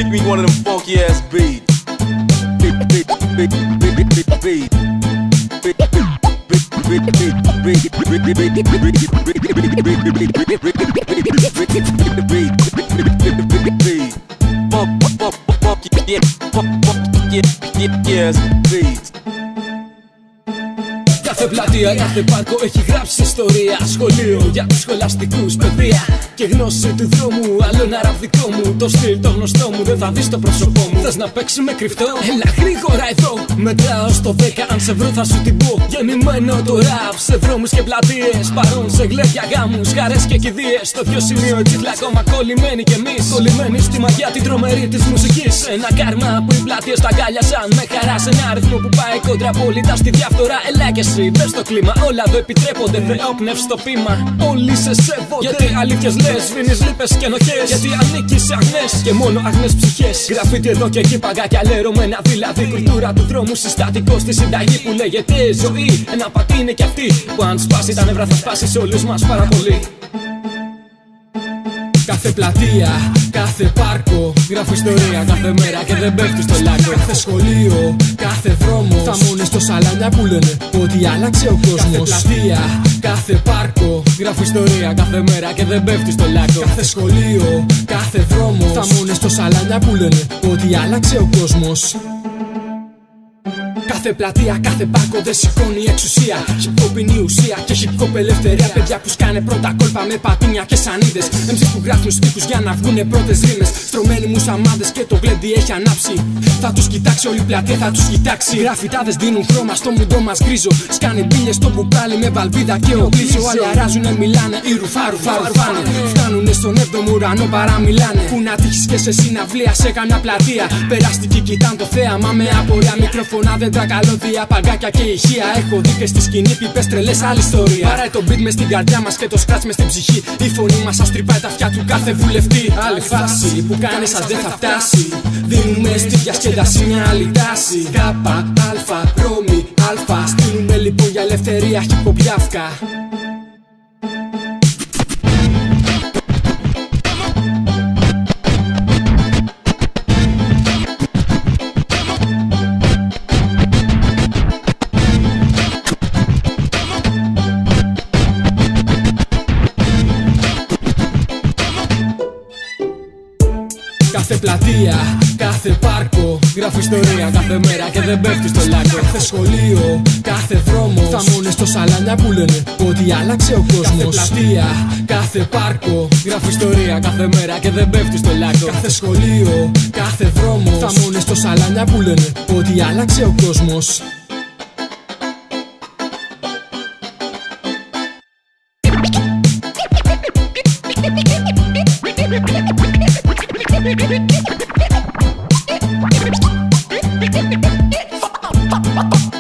kick me one of them funky ass beats. Κάθε πλατεία, κάθε πάρκο έχει γράψει ιστορία. Σχολείο για τους σχολαστικούς, παιδεία και γνώση του δρόμου. Άλλο ένα ραπ δικό μου, το στυλ το γνωστό μου. Δεν θα δεις το πρόσωπό μου. Θες να παίξουμε κρυφτό? Έλα γρήγορα εδώ. Μετράω στο 10, αν σε βρω θα σου την πω. Γεννημένο το ραπ σε δρόμους και πλατείες. Παρόν σε γλέντια, γάμους, χαρές και κηδείες. Στο δυο σημείο τσίχλα ακόμα κολλημένοι κι εμείς. Κολλημένοι στη μαγιά την τρομερή της μουσικής. Ένα κάρμα που οι πλατείες τα αγκάλιασαν. Με χαρά σε ένα αριθμό που πάει κόντρα απόλυτα στη διαφθορά. Έλα και εσύ. Πες το κλίμα, όλα εδώ επιτρέπονται. Θεόπνευση στο πείμα. Όλοι σε σέβονται. Γιατί αλήθειες λες, σβήνεις λύπες και ενοχές. Γιατί ανήκεις σε αγνές και μόνο αγνές ψυχές. Γραφίτι εδώ και εκεί, παγκάκια λερωμένα. Δηλαδή κουλτούρα του δρόμου, συστατικό στη συνταγή που λέγεται ζωή. Ένα πατή είναι κι αυτή που αν σπάσει τα νεύρα θα σπάσει σε όλους μας πάρα πολύ. Κάθε πλατεία, κάθε πάρκο γράφει ιστορία κάθε μέρα και δεν πέφτει στο λάκκο. Κάθε σχολείο, κάθε δρόμο θα μόνες στο σαλάνια που λένε ότι άλλαξε ο κόσμος. Κάθε πλατεία, κάθε πάρκο γράφει ιστορία κάθε μέρα και δεν πέφτει στο λάκκο. Κάθε σχολείο, κάθε δρόμο θα μόνες στο σαλάνια που λένε ότι άλλαξε ο κόσμος. Κάθε πλατεία, κάθε πάρκο δεν σηκώνει εξουσία. Hip-hop είναι η ουσία και hip-hop ελευθερία. Παιδιά που σκάνε πρώτα κόλπα με πατίνια και σανίδες. MCs που γράφουν στίχους για να βγουνε πρώτες ρήμες. Στρωμένοι μουσαμάδες και το γλέντι έχει ανάψει. Θα τους κοιτάξει όλη η πλατεία, θα τους κοιτάξει. Γραφιτάδες δίνουν χρώμα στο μουντό μας γκρίζο. Σκάνε μπίλες στο μπουκάλι με βαλβίδα και οπλίζο. Άλλοι αράζουνε, μιλάνε, οι ρουφάνε. Φτάνουνε στον 7ο ουρανό, παραμιλάνε. Πού να τύχεις και σε συναυλία σε καμιά πλατεία. Περαστικοί κοιτάν το θέαμα με απορία. Μικροφωνά δεν τα καλώδια, παγκάκια και ηχεία. Έχω δει και στη σκηνή πιπές τρελές, άλλη ιστορία. Παράει το beat μες στην καρδιά μας και το scratch μες στην ψυχή. Η φωνή μας σας τρυπάει τα αυτιά του κάθε βουλευτή. Άλλη φάση που κάνει σας δεν θα φτάσει. Δίνουμε στη διασκέδαση μια άλλη τάση. Κάπα, αλφα, Ρώμη, αλφα. Στείλουμε λοιπόν για ελευθερία χιποπιάφκα. Κάθε πλατεία, κάθε πάρκο γράφει ιστορία κάθε μέρα και δεν πέφτει στο λάκκο. Κάθε σχολείο, κάθε δρόμο θα μόνες στο σαλάνια που λένε ότι άλλαξε ο κόσμος. Κάθε πλατεία, κάθε πάρκο γράφει ιστορία κάθε μέρα και δεν πέφτει στο λάκκο. Κάθε σχολείο, κάθε δρόμο θα μόνες στο σαλάνια που λένε ότι άλλαξε ο κόσμος. Fuck.